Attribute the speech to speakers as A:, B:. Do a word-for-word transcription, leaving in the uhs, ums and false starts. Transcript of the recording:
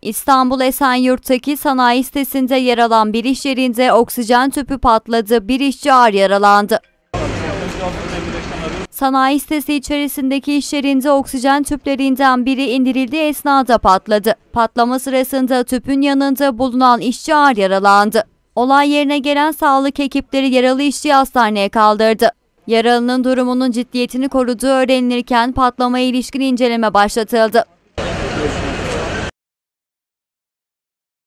A: İstanbul Esenyurt'taki sanayi sitesinde yer alan bir iş yerinde oksijen tüpü patladı, bir işçi ağır yaralandı. Sanayi sitesi içerisindeki iş yerinde oksijen tüplerinden biri indirildiği esnada patladı. Patlama sırasında tüpün yanında bulunan işçi ağır yaralandı. Olay yerine gelen sağlık ekipleri yaralı işçiyi hastaneye kaldırdı. Yaralının durumunun ciddiyetini koruduğu öğrenilirken patlamaya ilişkin inceleme başlatıldı.